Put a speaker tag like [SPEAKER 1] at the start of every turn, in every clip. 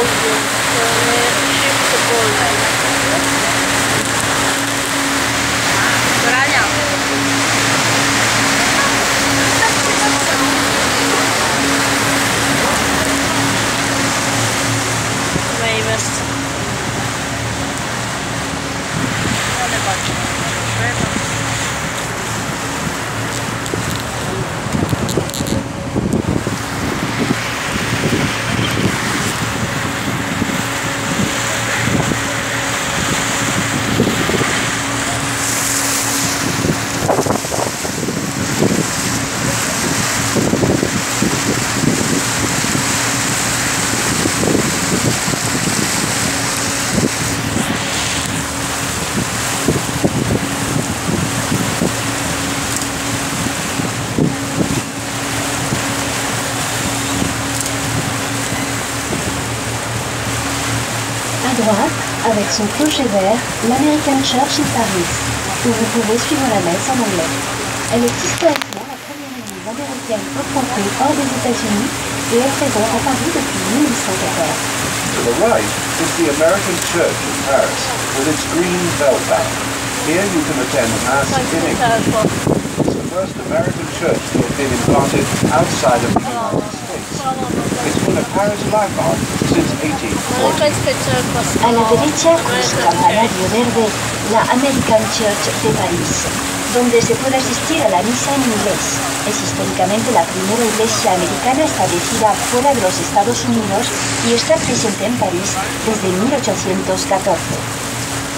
[SPEAKER 1] Avec son clocher vert, l'American Church in Paris, où vous pouvez suivre la messe en anglais. Elle est historiquement la première église américaine implantée hors des États-Unis et est présente à Paris depuis 1814.
[SPEAKER 2] To the right is the American Church in Paris, with its green bell tower. Here you can attend Mass in English. It's the first American church to have been implanted outside of the United States. It's been a Paris landmark since 1840.
[SPEAKER 1] A la derecha, con su campanario verde, la American Church de París, donde se puede asistir a la misa en inglés. Es históricamente la primera iglesia americana establecida fuera de los Estados Unidos y está presente en París desde 1814.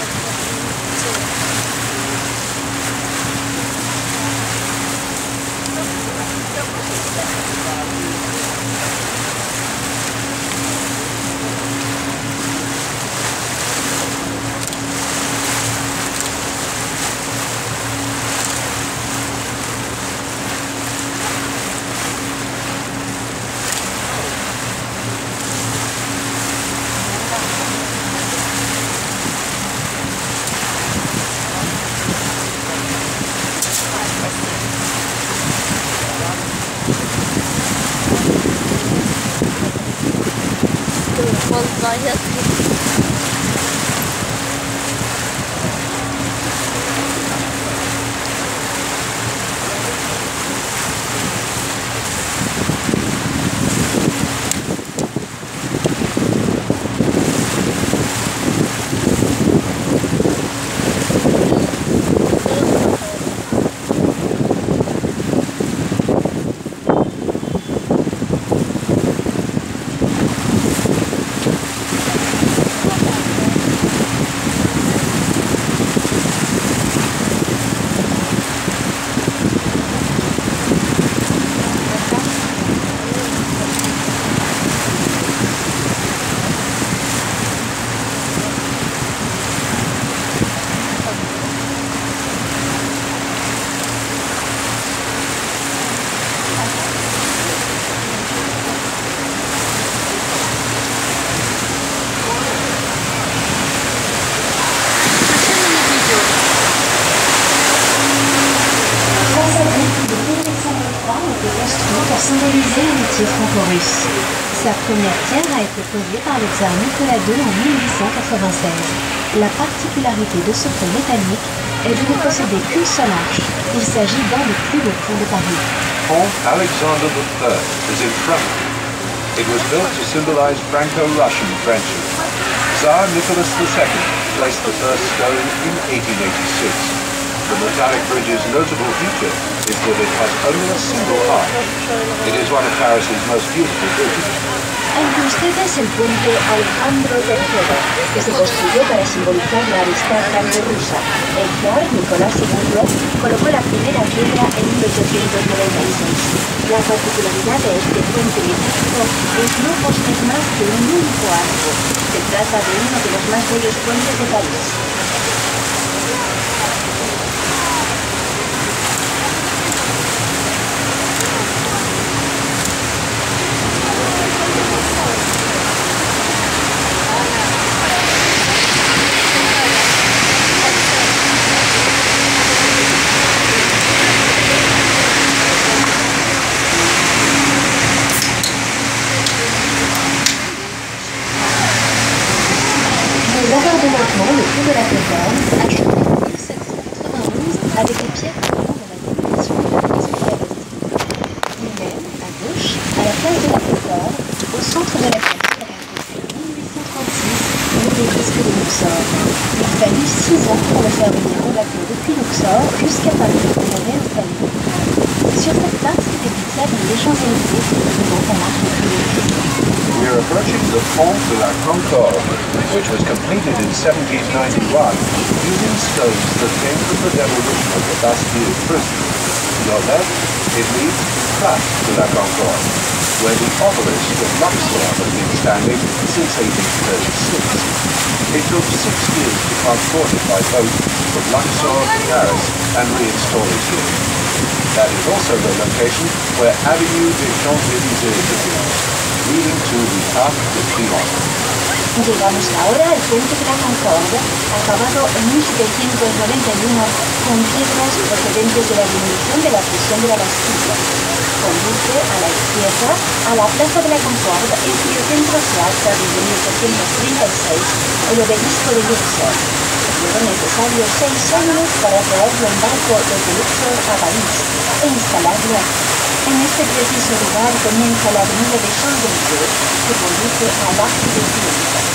[SPEAKER 1] Symboliser l'amitié franco-russe. Sa première pierre a été posée par le tsar Nicolas II en 1896. La particularité de ce pont métallique est de ne posséder qu'une seule arche. Il s'agit d'un des plus beaux ponts de Paris.
[SPEAKER 2] Pont Alexander III is in front. It was built to symbolize Franco-Russian friendship. Tsar Nicholas II placed the first stone in 1886. The metallic bridge's notable feature is that it has only a single arch. It is one of Paris's most beautiful bridges.
[SPEAKER 1] Ante ustedes el puente Alejandro III, que se construyó para simbolizar la amistad franco-rusa. El zar Nicolás II colocó la primera piedra en 1896. La particularidad de este puente metálico es no poseer más que un único arco. Se trata de uno de los más bellos puentes de París. de la Concorde, achevée en 1791 avec les pierres provenant de la démolition de la maison de la Bastille. Et même, à gauche, à la place de la Concorde, au centre de la capitale, en 1836, l'obélisque de Luxor. Il fallut 6 ans pour le faire venir au bateau depuis Luxor jusqu'à Paris pour le réinstaller. Sur cette place était l'avenue des Champs-Élysées, devant un arc de triomphe.
[SPEAKER 2] We are approaching the Pont de la Concorde, which was completed in 1791 using stones that came from the demolition of the Bastille prison. To your left, it leads Place de la Concorde, where the obelisk of Luxor has been standing since 1836. It took 6 years to transport it by boat from Luxor to Paris and reinstall it here. That is also the location where Avenue des Champs-Élysées begins, leading to the Arc de Triomphe.
[SPEAKER 1] Llegamos ahora al puente de la Concorde, acabado en 1791 con piedras procedentes de la demolición de la prisión de la Bastilla. Conduce a la izquierda a la Plaza de la Concorde, en cuyo centro se alza desde 1836 el obelisco de Luxor. Fueron necesarios 6 años para traerlo en barco desde Luxor a París e instalarlo aquí. En este preciso lugar comienza la avenida de Champs-Élysées, que conduce al Arc de Triomphe.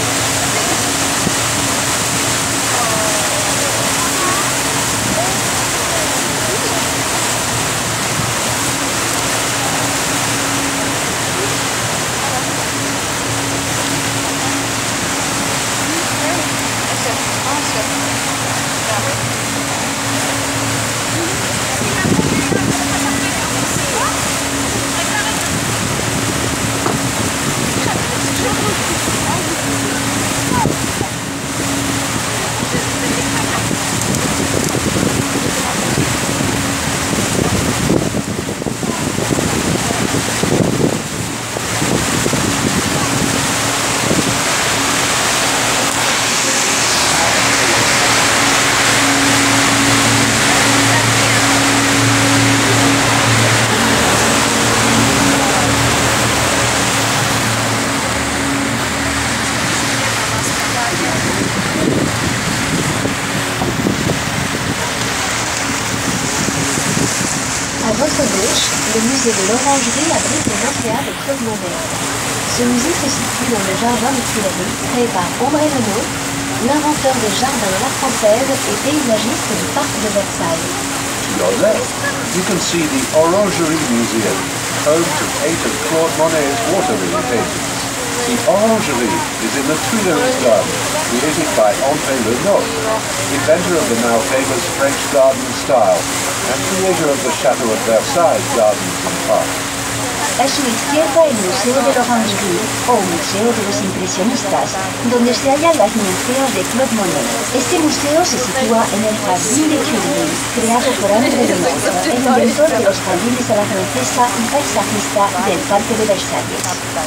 [SPEAKER 1] À votre gauche, le musée de l'Orangerie abrite le lauréat de Claude Monet. Ce musée se situe dans le jardin des Tuileries, créé par André Renaud, l'inventeur des jardins de la Française et paysagiste du parc de Versailles.
[SPEAKER 2] To your left, you can see the Orangerie Museum, home to 8 of Claude Monet's water lily paintings. The Orangerie is in the Tuileries garden, created by André Renaud, inventor of the now famous French garden style and creator of the Château of Versailles gardens and parks.
[SPEAKER 1] A su izquierda el Museo de l'Orangerie, o Museo de los Impresionistas, donde se hallan las museos de Claude Monet. Este museo se sitúa en el Jardín de Tuileries, creado por André Renaud, el inventor de los jardines a la francesa y paisajista del Parque de Versalles.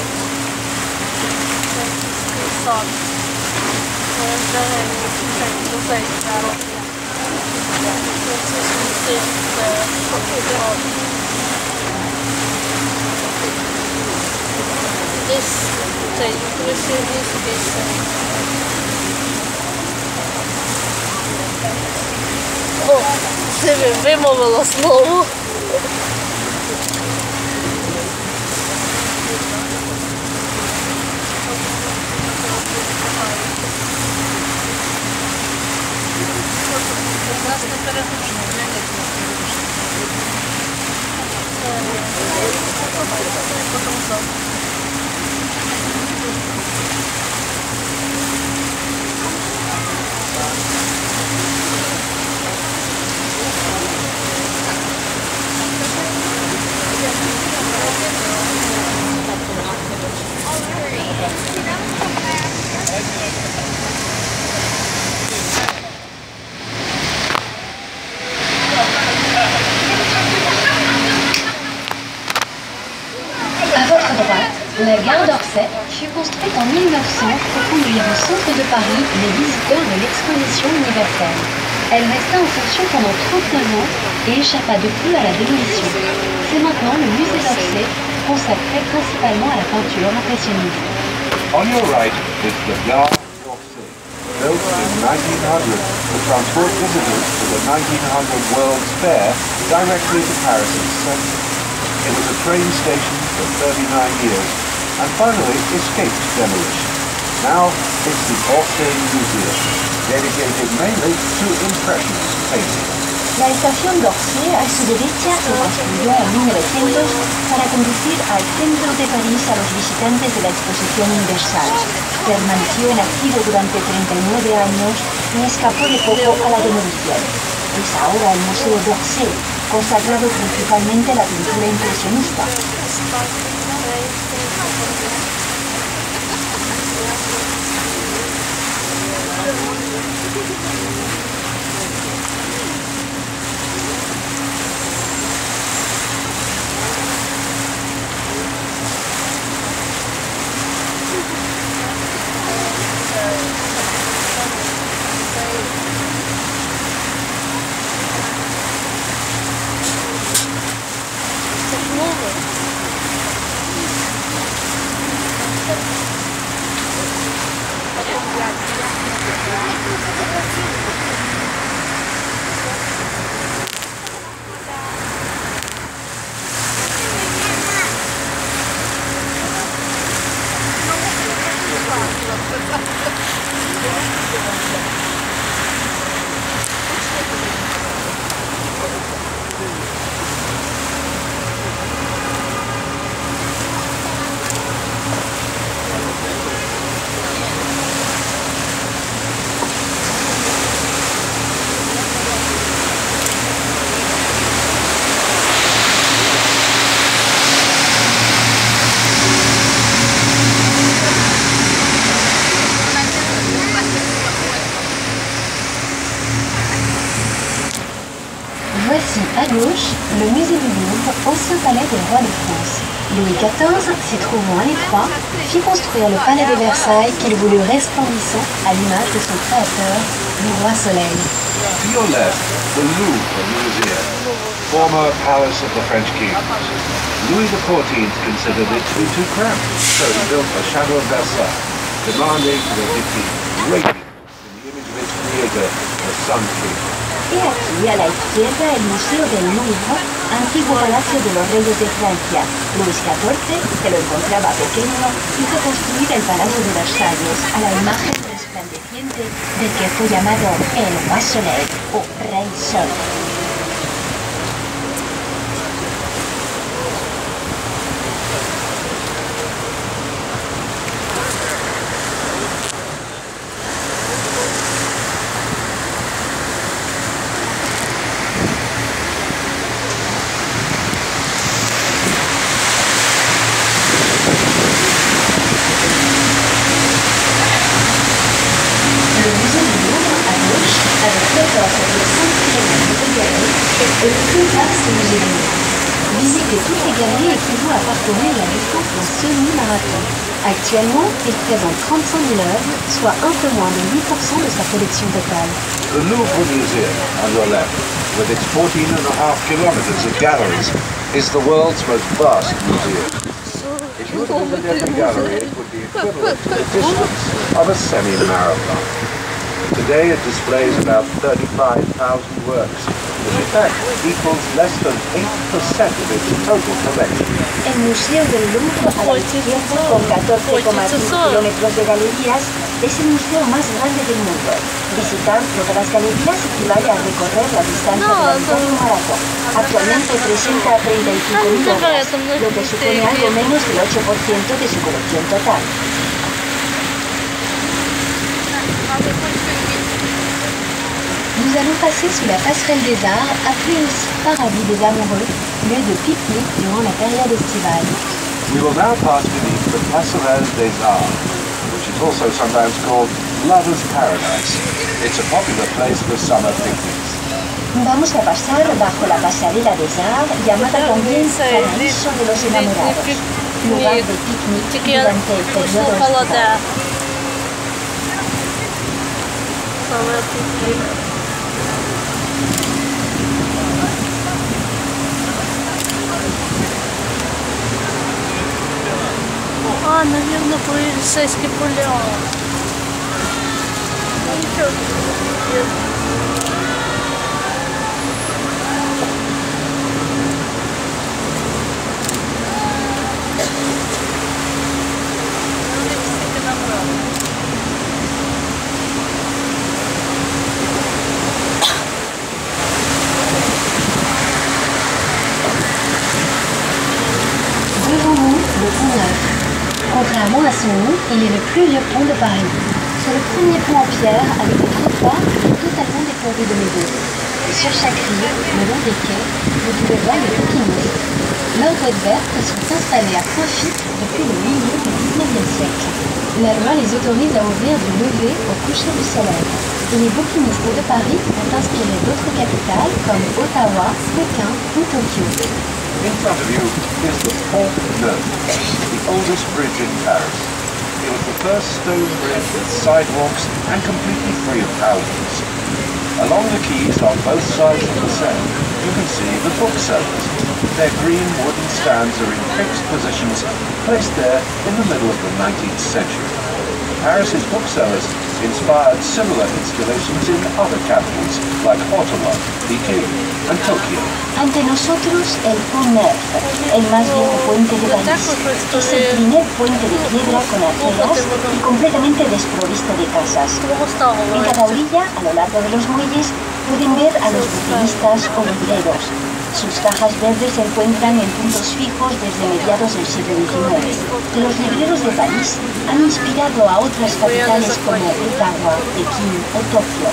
[SPEAKER 3] О, це вимовила слово. Нас не перегружено,
[SPEAKER 1] La gare d'Orsay fut construite en 1900 pour conduire au centre de Paris les visiteurs de l'exposition universelle. Elle resta en fonction pendant 39 ans et échappa depuis à la démolition. C'est maintenant le musée d'Orsay, consacré principalement à la peinture impressionniste.
[SPEAKER 2] On your right is the Gare d'Orsay, built in 1900 to transport visitors to the 1900 World's Fair directly to Paris's centre. It was a train station for 39 years and finally escaped demolition. Now it's the Orsay Museum, dedicated mainly to Impressionist painting.
[SPEAKER 1] La estación d'Orsay a su derecha se construyó en 1900 para conducir al centro de París a los visitantes de la exposición universal. Permaneció inactivo durante 39 años y escapó de poco a la demolición. Es ahora el Museo d'Orsay, consagrado principalmente a la pintura impresionista. Voici à gauche le musée du Louvre, ancien palais des rois de France. Louis XIV, s'y trouvant à l'étroit, fit construire le palais de Versailles qu'il voulut resplendissant à l'image de son créateur, le roi Soleil.
[SPEAKER 2] To your left, the Louvre Museum, former palace of the French kings. Louis XIV considered it to be too cramped, so he built a Château of Versailles, demanding that it be great in the image of its creator, the Sun King.
[SPEAKER 1] Y aquí, a la izquierda, el Museo del Louvre, antiguo palacio de los reyes de Francia. Luis XIV, que lo encontraba pequeño, hizo construir el Palacio de Versalles a la imagen resplandeciente del que fue llamado el Roi Soleil o Rey Sol. Le plus vaste musée du monde. Visitez toutes les galeries équivaut à parcourir la distance d'un semi-marathon. Actuellement, il présente 35 000 œuvres, soit un peu moins de 8% de sa collection totale.
[SPEAKER 2] The Louvre Museum, on your left, with its 14.5 kilometers of galleries, is the world's most vast museum. If you were to visit every gallery, it would be equivalent to the distance of a semi-marathon. Today it displays about 35,000 works, which in fact equals less than 8% of its total collection.
[SPEAKER 1] El Museo del Louvre, a la izquierda, con 14,5 kilómetros de galerías, es el museo más grande del mundo. Visitar todas las galerías equivale a recorrer la distancia de la mitad de un maratón. Actualmente presenta 35.000 obras, lo que supone algo menos del 8% de su colección total. Nous allons passer sous la passerelle des arts, appelée aussi Paradis des amoureux, lieu de pique-nique durant la période estivale.
[SPEAKER 2] We will now pass beneath the Passerelle des Arts, which is also sometimes called Lover's Paradise. It's a popular place for summer picnics.
[SPEAKER 1] Vamos a pasar bajo la pasarela des arts, llamada también Paraíso de los enamorados, lugar de picnic durante el periodo estival.
[SPEAKER 3] А, наверное, полицейский пулемет.
[SPEAKER 1] Devant nous, le pont Neuf. Contrairement à son nom, il est le plus vieux pont de Paris. C'est le premier pont en pierre avec des trottoirs totalement dépourvus de maisons. Et sur chaque rive, le long des quais, vous pouvez voir les bouquinistes. Leurs boîtes vertes sont installées à profit depuis le milieu du 19e siècle. La loi les autorise à ouvrir du lever au coucher du soleil. Et les bouquinistes de Paris ont inspiré d'autres capitales comme Ottawa, Pékin ou Tokyo.
[SPEAKER 2] In front of you is the Pont Neuf, the oldest bridge in Paris. It was the first stone bridge with sidewalks and completely free of houses. Along the quays on both sides of the Seine, you can see the booksellers. Their green wooden stands are in fixed positions, placed there in the middle of the 19th century. Paris's booksellers inspired similar installations in other capitals like Ottawa, Peking, and Tokyo.
[SPEAKER 1] Ante nosotros el Pont Neuf, el más viejo puente de París. Es el primer puente de piedra con aceras y completamente desprovisto de casas. En cada orilla, a lo largo de los muelles, pueden ver a los buquinistas o libreros. Sus cajas verdes se encuentran en puntos fijos desde mediados del siglo XIX. Los libreros de París han inspirado a otras capitales como Ottawa, Pekín o Tokio.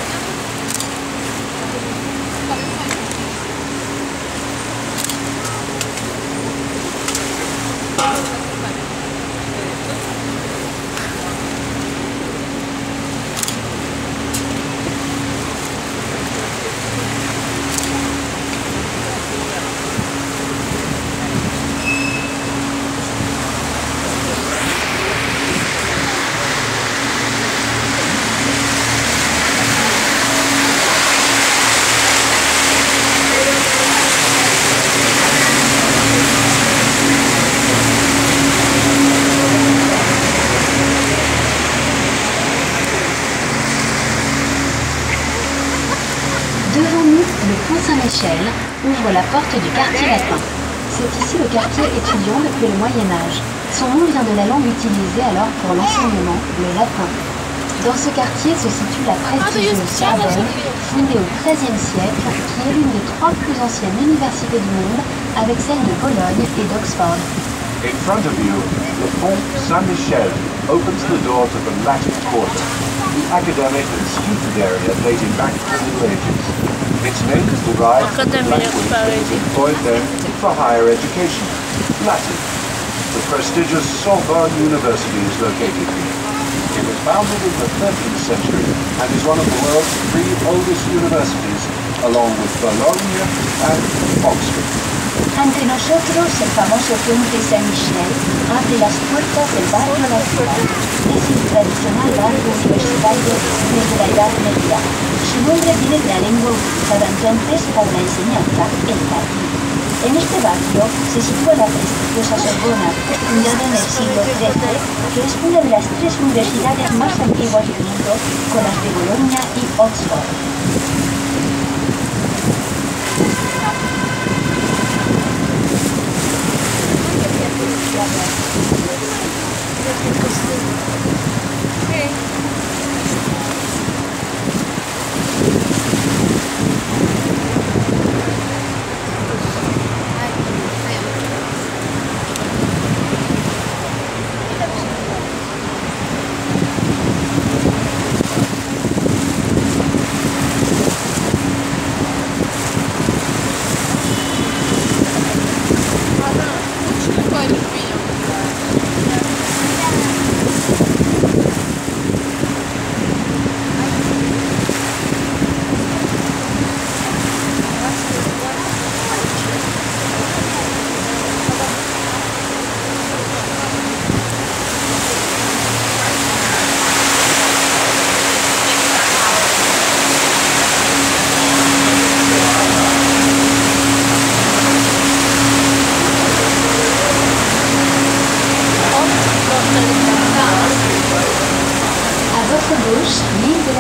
[SPEAKER 1] Devant nous, le pont Saint-Michel ouvre la porte du quartier latin. C'est ici le quartier étudiant depuis le Moyen-Âge. Son nom vient de la langue utilisée alors pour l'enseignement, le latin. Dans ce quartier se situe la prestigieuse Sorbonne, fondée au XIIIe siècle, qui est l'une des 3 plus anciennes universités du monde, avec celles de Bologne et d'Oxford.
[SPEAKER 2] In front of you, the Pont Saint-Michel opens the door to the Latin Quarter, the academic and student area dating back to the Middle Ages. Its name is derived from the language that was employed then for higher education, Latin. The prestigious Sorbonne University is located here. It was founded in the 13th century and is one of the world's 3 oldest universities, along with Bologna and Oxford.
[SPEAKER 1] Ante nosotros, el famoso puente Saint-Michel abre las puertas del barrio La Ciudad. Es el tradicional barrio universitario desde la Edad Media. Su nombre viene de la lengua utilizada entonces para la enseñanza, el latín. En este barrio se sitúa la prestigiosa Sorbona, fundada en el siglo XIII, que es una de las 3 universidades más antiguas del mundo, con las de Bologna y Oxford.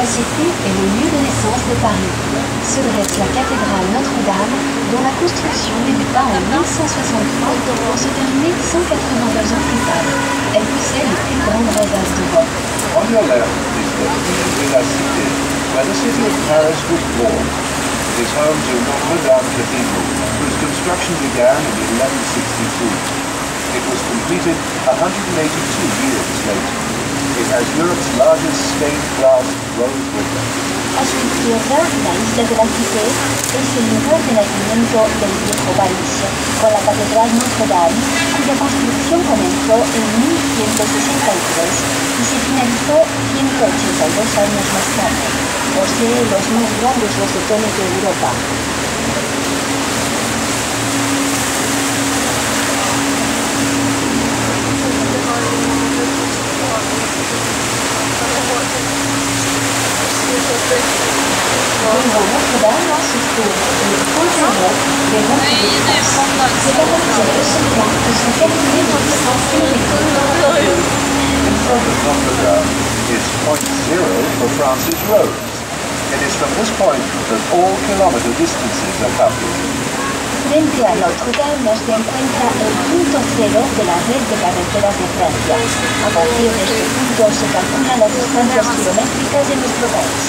[SPEAKER 1] La Cité est le lieu de naissance de Paris. Se dresse la cathédrale Notre-Dame, dont la construction débuta en 1163 pour se terminer 182 ans plus tard. Elle possède les plus grandes réserves d'Europe.
[SPEAKER 2] On your left is the Ville de la Cité, where the city of Paris was born. It is home to Notre-Dame Cathedral, whose construction began in 1162. It was completed 182 years later. It has Europe's largest stained glass rose window.
[SPEAKER 1] Astuciosa, la isla de la Cité es el lugar de nacimiento del viejo país, con la catedral Notre-Dame, cuya construcción comenzó en 1163 y se finalizó 182 años más tarde. Posee los más grandes rosetones de Europa. Devant Notre-Dame se trouve le point zéro des ventes de France. C'est à partir de ce point que sont calculés les distances kilométriques.
[SPEAKER 2] In front of Notre-Dame is point zero for France's roads. It is from this point that all kilometer distances are calculated.
[SPEAKER 1] Frente a Notre-Dame se encuentra el punto cero de la red de carreteras de Francia. A partir de este punto se calculan las distancias kilométricas de nuestro país.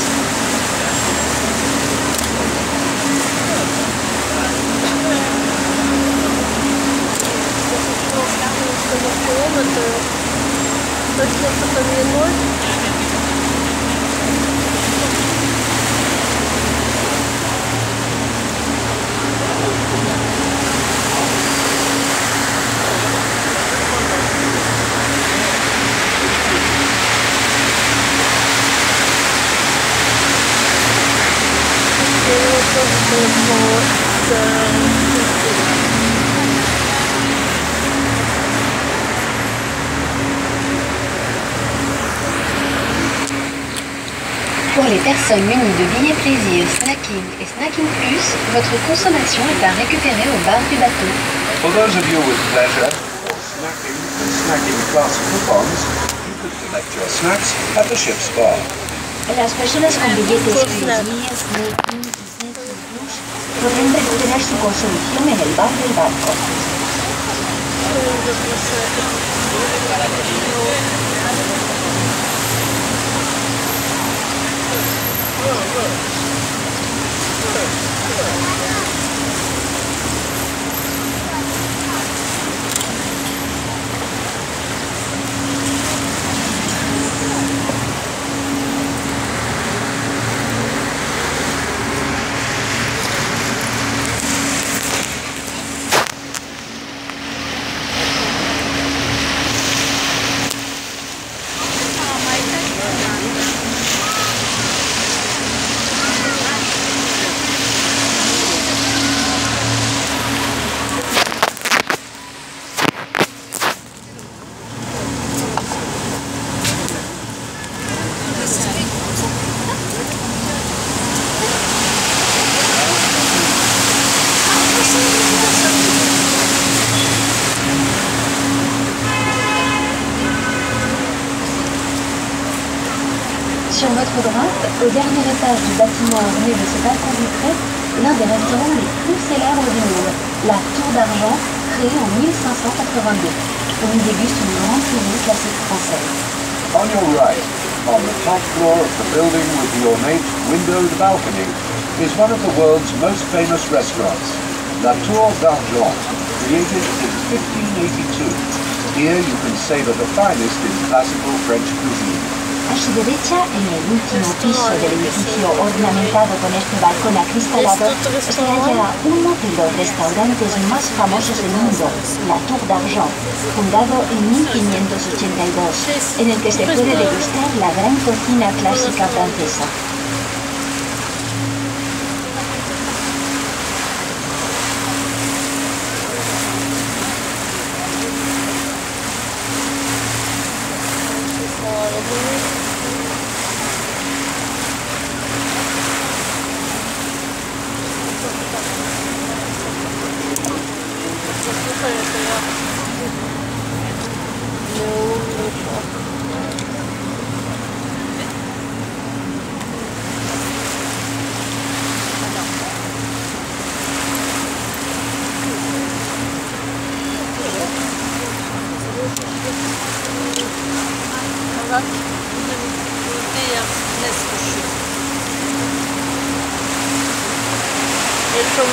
[SPEAKER 1] Pour les personnes munies de billets plaisir, snacking et snacking plus, votre consommation est à récupérer au bar du bateau.
[SPEAKER 2] For those of you with pleasure or snacking and snacking plus coupons, you could collect your snacks at the ship's bar.
[SPEAKER 1] Las personas con billetes plaisir, snacking y snacking plus podrán recuperar su consumición en el bar del barco. Sur notre droite, au dernier étage du bâtiment orné de ce balcon vitré, l'un des restaurants les plus célèbres du monde, la Tour d'Argent, créée en 1582. On y déguste une grande série classique française.
[SPEAKER 2] On your right, on the top floor of the building with the ornate windowed balcony, is one of the world's most famous restaurants, La Tour d'Argent, created in 1582. Here you can savor the finest in classical French cuisine.
[SPEAKER 1] A su derecha, en el último piso del edificio ornamentado con este balcón acristalado, se halla uno de los restaurantes más famosos del mundo, la Tour d'Argent, fundado en 1582, en el que se puede degustar la gran cocina clásica francesa.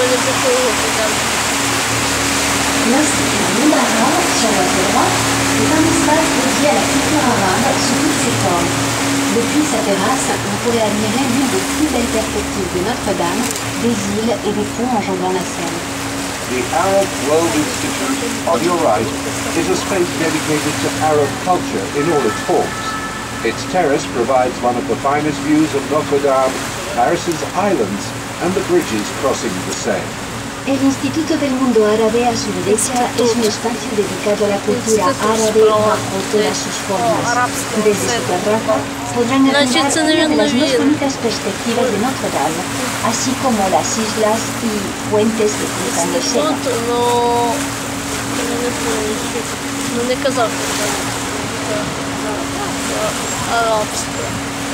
[SPEAKER 3] będzie wyszło.
[SPEAKER 1] L'Institut Monde Arabe, sur votre droite, est un espace dédié à la culture arabe sous toutes ses formes. Depuis sa terrasse, vous pourrez admirer l'une des plus belles perspectives de Notre-Dame, des îles et des ponts enjambant la Seine.
[SPEAKER 2] The Arab World Institute, on your right, is a space dedicated to Arab culture in all its forms. Its terrace provides one of the finest views of Notre-Dame, Paris's islands, and the bridges crossing the Seine.
[SPEAKER 1] El Instituto del Mundo Árabe a su derecha es un espacio dedicado a la cultura árabe bajo todas sus formas. Desde su terraza podrán admirar una de las más bonitas perspectivas de Notre-Dame, así como las islas y puentes que cruzan el Sena.
[SPEAKER 3] Ну не казав. Арабська.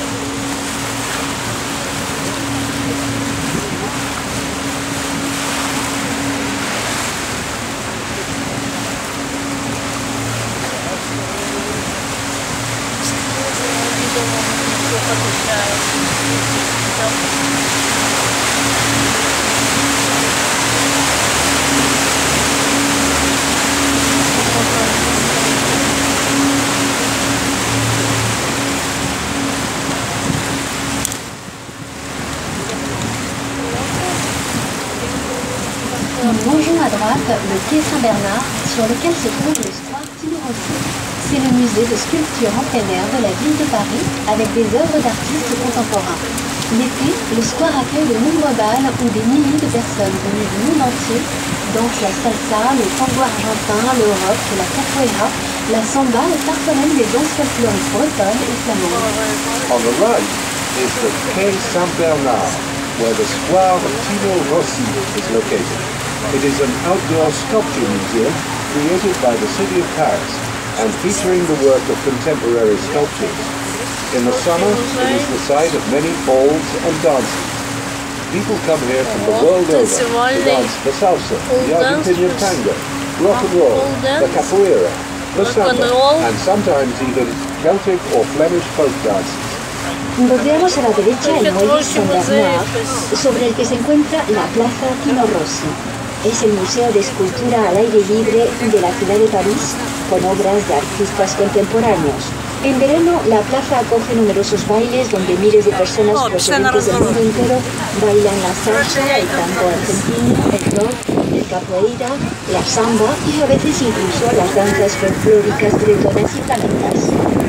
[SPEAKER 1] Nous longeons à droite le quai Saint-Bernard sur lequel se trouve le square Tino Rossi. C'est le musée de sculpture en plein air de la ville de Paris avec des œuvres d'artistes contemporains. L'été, le square accueille de nombreux bals où des milliers de personnes venues du monde entier dansent la salsa, le tango argentin, le rock, la capoeira, la samba et parfois même des danses folkloriques bretonnes et flamandes.
[SPEAKER 2] On the right is the Quai Saint-Bernard, where the Square Tino Rossi is located. It is an outdoor sculpture museum created by the city of Paris and featuring the work of contemporary sculptors. In the summer, it is the site of many balls and dances. People come here from the world over to dance the salsa, the Argentinian tango, rock and roll, the capoeira, the samba, and sometimes even Celtic or Flemish folk dances.
[SPEAKER 1] Volteamos a la derecha el muelle Saint-Bernard, sobre el que se encuentra la Plaza Tino Rossi. Es el museo de escultura al aire libre de la ciudad de París, con obras de artistas contemporáneos. En verano, la plaza acoge numerosos bailes donde miles de personas procedentes del mundo entero bailan la salsa, el tango argentino, el rock, el capoeira, la samba y a veces incluso las danzas folclóricas bretonas y flamencas.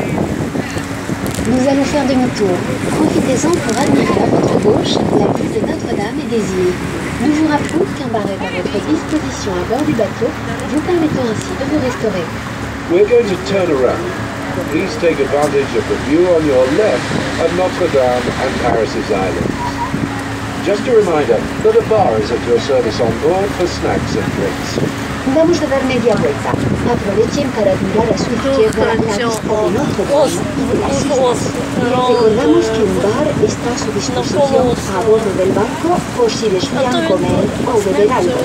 [SPEAKER 1] Nous allons faire demi-tour. Profitez-en pour admirer à votre gauche la vue de Notre-Dame et des îles. Nous vous rappelons qu'un bar est à votre disposition à bord du bateau, vous permettant ainsi de vous restaurer.
[SPEAKER 2] We're going to turn around. Please take advantage of the view on your left of Notre-Dame and Paris's islands. Just a reminder that a bar is at your service on board for snacks and drinks.
[SPEAKER 1] Vamos a dar media vuelta. Aprovechen para admirar a su izquierda la vista de Notre-Dame y de las islas. Recordamos que un bar está a su disposición a bordo del barco por si desean comer o beber algo.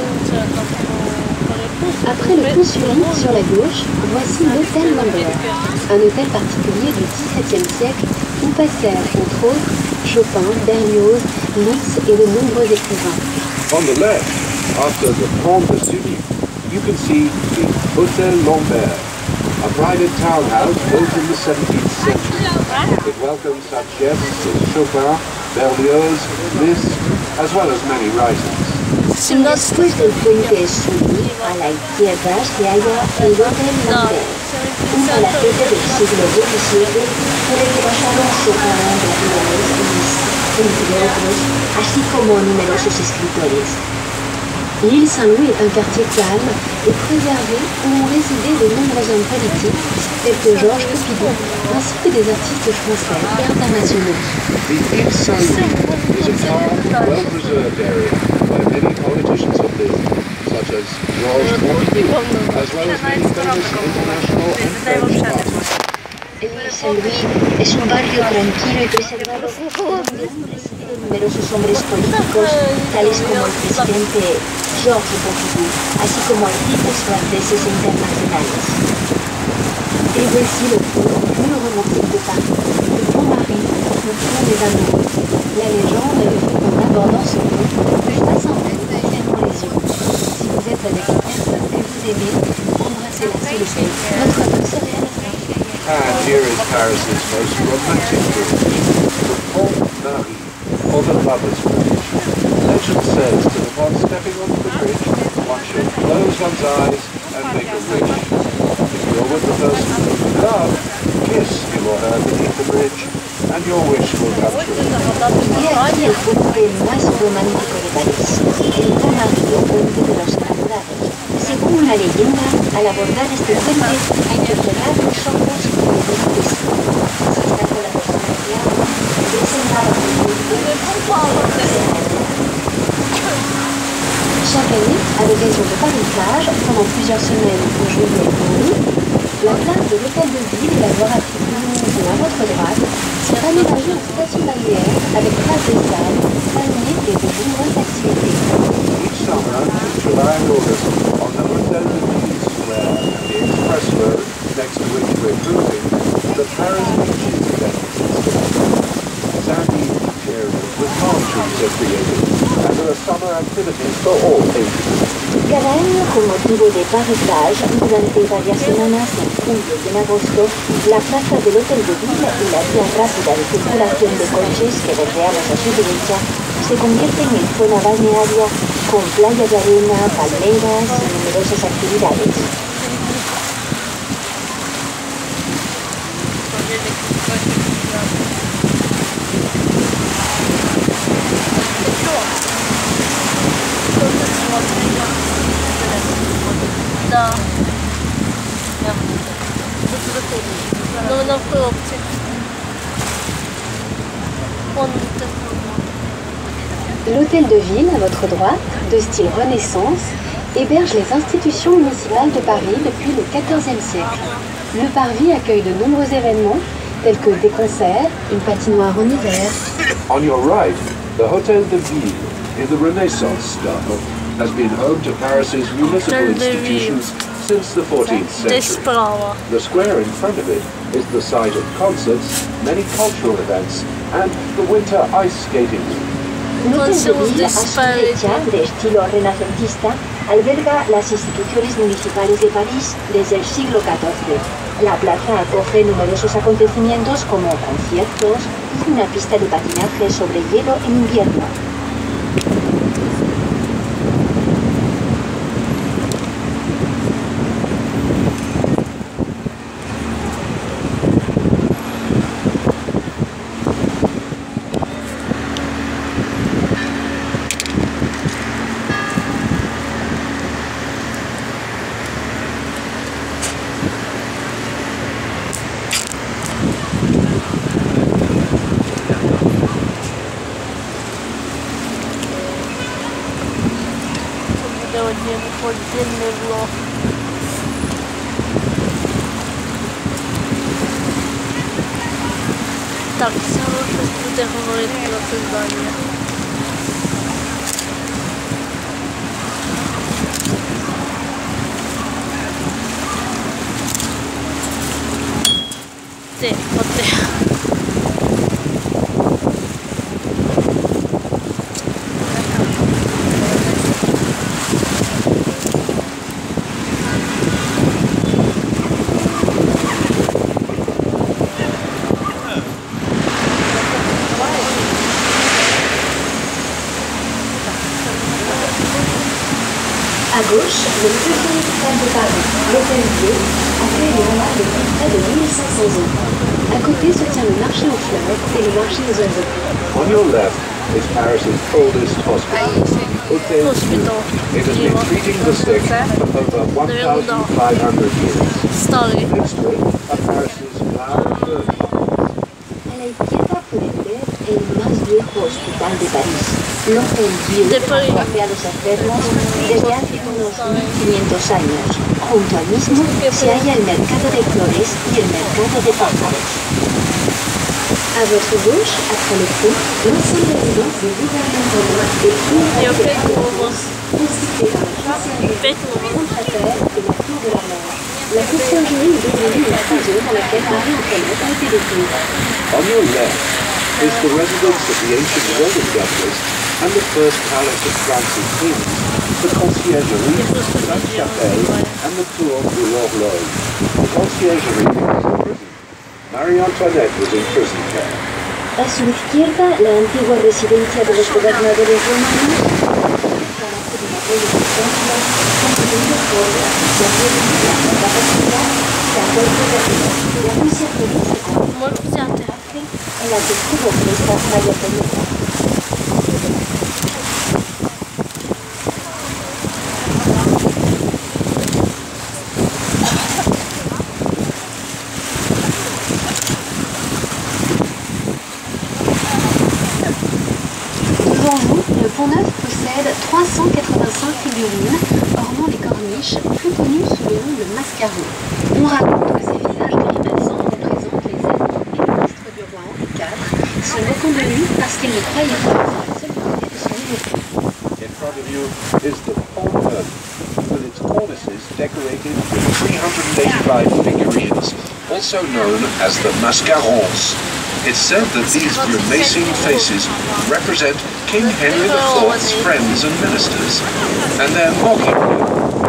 [SPEAKER 1] Après le pont sur Lille sur la gauche, voici l'hôtel Lambert, un hôtel particulier du XVIIe siècle où passèrent, entre autres, Chopin, Berlioz, Liszt et de nombreux écrivains.
[SPEAKER 2] On the left, after the Pont de Sully, you can see the Hôtel Lambert, a private townhouse built in the 17th century. It welcomes such guests as Chopin, Berlioz, Liszt, as well as many writers.
[SPEAKER 1] Y después del puente Sully, a la izquierda se halla el Hôtel Lambert, un palacete del siglo XVII por el que pasaron Chopin, Berlioz, Liszt, entre otros, así como numerosos escritores. L'île Saint-Louis est un quartier calme et préservé où ont résidé de nombreux hommes politiques tels que Georges Pompidou, ainsi que des artistes français et internationaux.
[SPEAKER 2] The Île Saint-Louis is a calm, well-preserved area where many politicians have lived, such as Georges Pompidou, as well as many famous international and French artists.
[SPEAKER 1] L'île Saint-Louis es un barrio tranquilo y preservado donde han residido numerosos hombres políticos, tales como el presidente Georges Pompidou, así como artistas franceses e internacionales. Et voici le pont le plus romantique de Paris, le pont Marie, le pont des amoureux. La légende veut qu'en abordant ce pont, le passant vous. Si vous êtes avec une personne que vous aimez, embrassez-la sous le pied. Votre amour se réalisera.
[SPEAKER 2] And here is Paris's most romantic bridge, the Pont Marie, or the Lover's Bridge. Legend says that upon stepping onto the bridge, one should close one's eyes and make a wish. If you're with the person you love, kiss him or her beneath the bridge, and your wish will come true.
[SPEAKER 1] Y aquí el puente más romántico de París, el Pont Marie o Puente de los Enamorados. Según una leyenda, al abordar este puente hay que cerrar los ojos y pedir un beso. Si está con la persona que ama, presentaba chaque année, à l'occasion de Paris-Plage, pendant plusieurs semaines en juillet et en août, la place de l'hôtel de ville et la voie rapide Louison à votre droite sont aménagées en station balnéaire avec place de salle, palmiers et de nombreuses activités.
[SPEAKER 2] Each summer, in July and August, on the Hotel de Ville Square, the express road next to which we're cruising, the Paris Beaches event is installed. Sandy beach areas with palm trees are created, and there are summer activities for all ages.
[SPEAKER 1] Cada año, con motivo de Paris-Plage, durante varias semanas en julio y en agosto, la plaza del Hotel de Ville y la vía rápida de circulación de coches que verdeamos a su derecha se convierten en zona balnearia con playa de arena, palmeras y numerosas actividades.
[SPEAKER 3] Да. Но на пробке.
[SPEAKER 1] L'hôtel de ville, à votre droite, de style Renaissance, héberge les institutions municipales de Paris depuis le XIVe siècle. Le parvis accueille de nombreux événements, tels que des concerts, une patinoire en hiver.
[SPEAKER 2] On your right, the Hotel de Ville, in the Renaissance style, has been home to Paris's municipal institutions since the 14th century. The square in front of it is the site of concerts, many cultural events, and the winter ice skating.
[SPEAKER 1] L'Hôtel de Ville, a su fecha de estilo renacentista, alberga las instituciones municipales de París desde el siglo XIV. La plaza acoge numerosos acontecimientos como conciertos y una pista de patinaje sobre hielo en invierno.
[SPEAKER 3] Подземный влог. Так, зараз щось буде говорити про це здання. Ти, оте.
[SPEAKER 1] À gauche, le plus vieil hôpital de Paris, l'Hôtel Dieu, accueille les malades depuis près de 1500 ans. À côté se tient le marché aux fleurs et le marché aux oiseaux.
[SPEAKER 2] On your left is Paris's oldest hospital, Hôtel Dieu. It has been treating the sick for over 1,500 years. Next to it are Paris's flower and bird gardens.
[SPEAKER 1] A la izquierda pueden ver el más viejo hospital de París, l'Hôtel Dieu, atiende a los enfermos desde hace unos 1500 años. Junto al mismo se halla el mercado de flores y el mercado de pájaros. À votre gauche, après le pont, l'ancienne résidence du gouvernement et
[SPEAKER 3] Я петнула.
[SPEAKER 1] constituée par la conciergerie,
[SPEAKER 3] Петнула.
[SPEAKER 1] Sainte-Chapelle et la tour de la mer. La conciergerie est devenue une prison dans laquelle Marie-Antoinette a été détenue.
[SPEAKER 2] On your left is the residence of the ancient Roman governors and the first palace of France's kings. the conciergerie, Sainte-Chapelle, and the Tour de l'Horloge. The conciergerie was in prison. Marie Antoinette was imprisoned there.
[SPEAKER 1] A su izquierda, la antigua residencia de los gobernadores romanos, construido por la capacidad de acuerdo de la conserjería
[SPEAKER 3] Molt pesat.
[SPEAKER 1] en la que estuvo presa María Teresa. Devant vous, le Pont-Neuf possède 385 figurines ornant les corniches, plus connues sous le nom de mascarons. On raconte que ces visages grimaçants représentent les amis et ministres du roi Henri IV, se moquant de lui parce qu'il ne croyait pas à la seule beauté de son époux.
[SPEAKER 2] In front of you is the Pont-Neuf, with its cornices decorated with 385 figurines, also known as the mascarons. It's said that these grimacing faces represent King Henry IV's friends and ministers, and they're mocking him.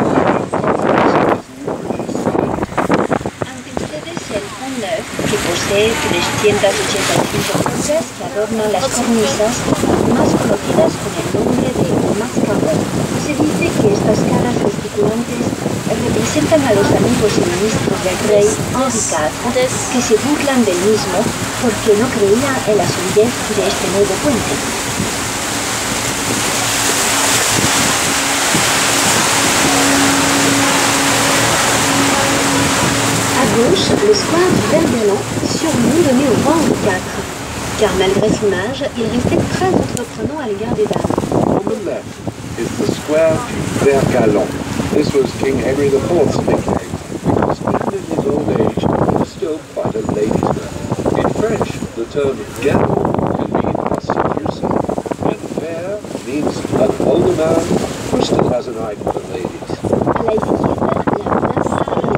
[SPEAKER 1] Ante ustedes el Pont-Neuf, que posee 385 luces que adornan las cornisas, más conocidas con el nombre de mascarón. Se dice que estas caras gesticulantes representan a los amigos y ministros del rey Henri IV, que se burlan del mismo porque no creía en la solidez de este nuevo puente. À gauche, le square du Vert-Galant, surnom donné au roi Henri IV, car malgré son âge, il restait très entreprenant à l'égard des dames.
[SPEAKER 2] On the left is the square du Vert-Galant. This was King Henry IV's nickname, because even in his old age, he was still quite a ladies' man. In French, the term galant can mean a seducer, and fair means an older man who still has an eye for the ladies.
[SPEAKER 1] A la izquierda, la plaza del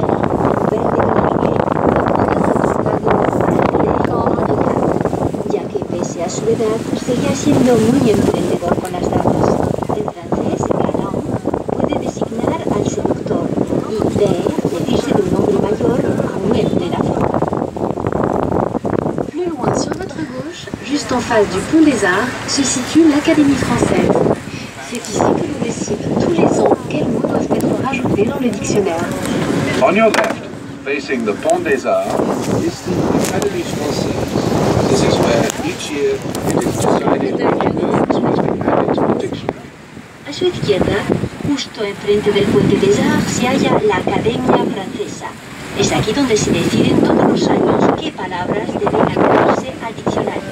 [SPEAKER 1] Vert-Galant, ya que pese a su edad, seguía siendo muy emprendedor con las damas. En francés, galant puede designar al seductor y vert decirse de un hombre mayor aún en plena forma. Plus loin sur votre gauche, juste en face du Pont des Arts, se situe l'Académie française. C'est ici que l'on décide tous les ans quels mots doivent être rajoutés dans le dictionnaire.
[SPEAKER 2] On your left, facing the Pont des Arts, is the Académie Française. This is where each year it is decided which words must be added to the dictionary.
[SPEAKER 1] A su izquierda, justo enfrente del Puente des Arts, se halla la Academia Francesa. Es aquí donde se deciden todos los años qué palabras deben agregarse al diccionario.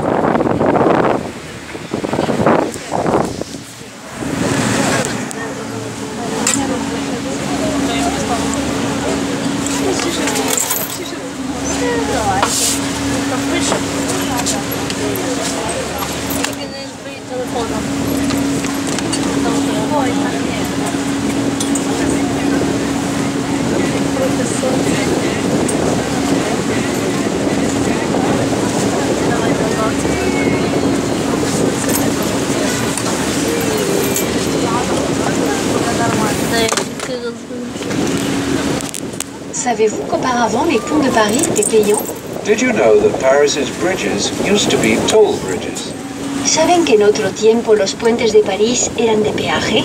[SPEAKER 1] Savez-vous qu'auparavant les ponts de Paris étaient payants?
[SPEAKER 2] Did you know that Paris's bridges used to be toll bridges?
[SPEAKER 1] ¿Saben que en otro tiempo los puentes de París eran de peaje?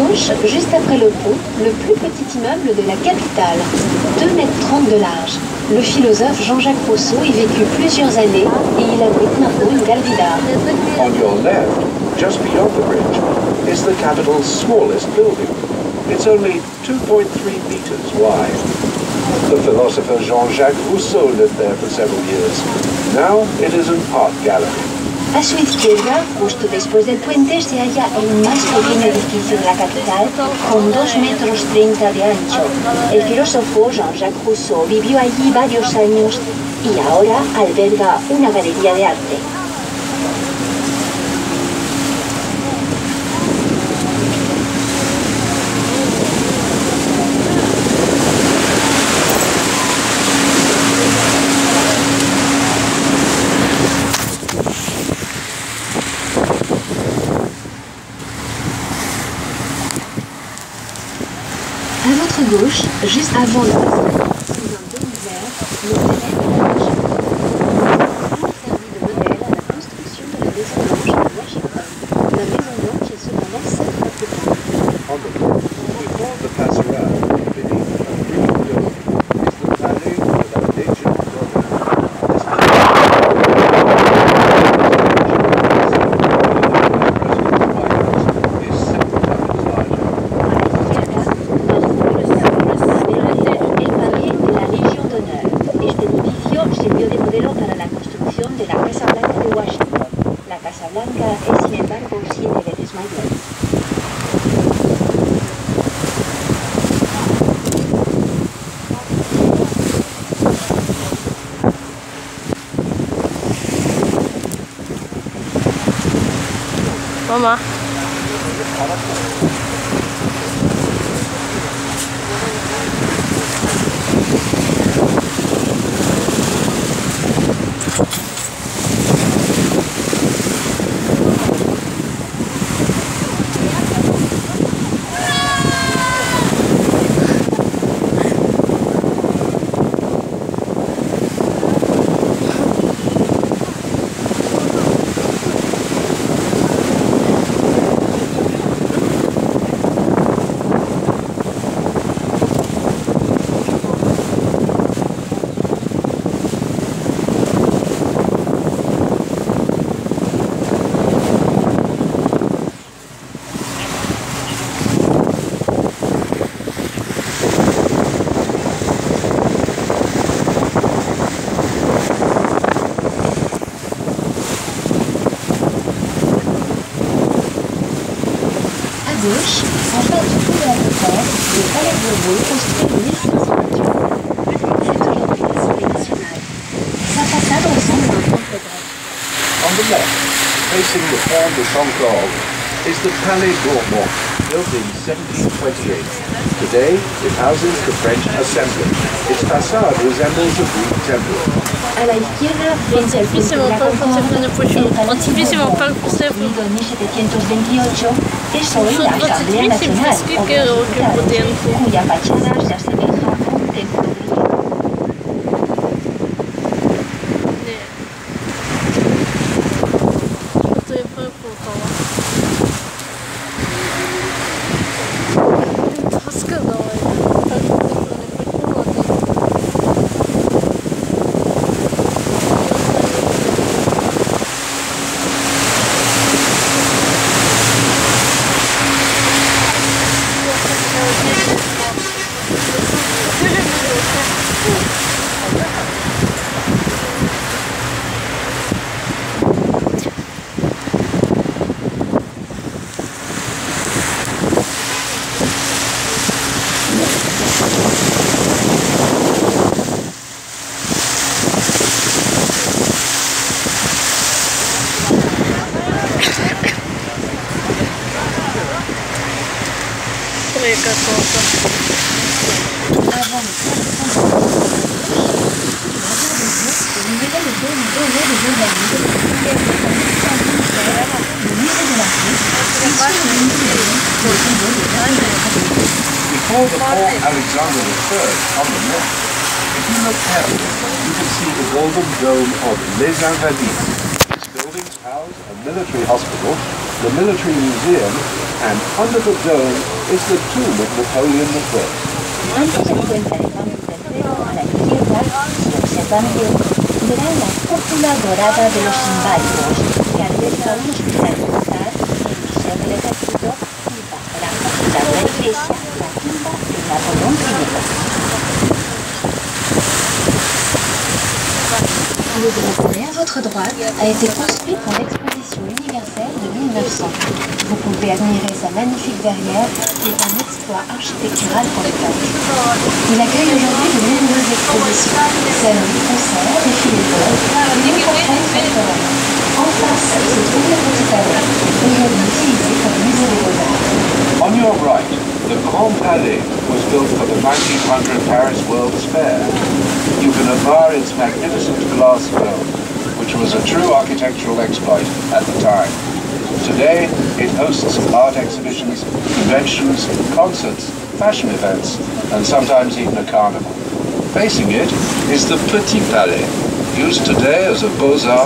[SPEAKER 1] gauche, juste après le pont, le plus petit immeuble de la capitale, 2,30 m de large. Le philosophe Jean-Jacques Rousseau y vécut plusieurs années et il abrite maintenant une galerie d'art.
[SPEAKER 2] On your left, just beyond the bridge, is the capital's smallest building. It's only 2.3 meters wide. The philosopher Jean-Jacques Rousseau lived there for several years. Now it is an art gallery.
[SPEAKER 1] A su izquierda, justo después del puente, se halla el más pequeño edificio de la capital, con 2,30 m de ancho. El filósofo Jean-Jacques Rousseau vivió allí varios años y ahora alberga una galería de arte. À votre gauche, juste avant le passage, sous un demi-verre, le palais de Washington. Il a servi de modèle à la construction de la Maison Blanche de Washington. La Maison Blanche est cependant 7 fois plus grande.
[SPEAKER 2] On the left, before the Passerelle, beneath a green dome, is the Palais de la Légion d'honneur.
[SPEAKER 1] La Casa Blanca es, sin embargo, 7 veces mayor.
[SPEAKER 3] Mamá.
[SPEAKER 1] Gauche, en face du pont de la Défense, le palais Bourbon construit en 1528. C'est aujourd'hui l'Assemblée nationale. Sa façade ressemble à un temple grec.
[SPEAKER 2] On the left, facing the Pont de Concorde, is the Palais Bourbon, built in 1728. Today, it houses the French Assembly. Its facade resembles a Greek temple.
[SPEAKER 1] A la izquierda, frente al puente de la Concorde, el Palacio construido en 1728, es hoy la Asamblea Nacional, cuya fachada se asemeja a un templo griego.
[SPEAKER 2] Before the Port Alexander III on the left, if you look carefully, you can see the golden dome of Les Invalides. These buildings house a military hospital, the military museum, And under the dome is the tomb of Napoleon I.
[SPEAKER 1] Antes de encuentra el campo del Cerro a la izquierda, si observan bien, verán la cúpula dorada de los inválidos, que alberga un hospital militar, el Museo del Ejército y bajo la cúpula de la iglesia, la tumba de Napoleón I. Le Grès à votre droite a été construit pour l'exposition universelle de 1900. Vous pouvez admirer sa magnifique verrière qui est un exploit architectural pour l'époque. Il accueille aujourd'hui de nombreuses expositions, scènes de concerts, défilés de mode, et autres fêtes culturelles. En face se trouve le Petit Palais, aujourd'hui utilisé comme musée des Beaux-Arts.
[SPEAKER 2] On your right, the Grand Palais was built for the 1900 Paris World's Fair. You can admire its magnificent glass dome, which was a true architectural exploit at the time. Today, it hosts art exhibitions, conventions, concerts, fashion events, and sometimes even a carnival. Facing it is the Petit Palais, used today as a Beaux-Arts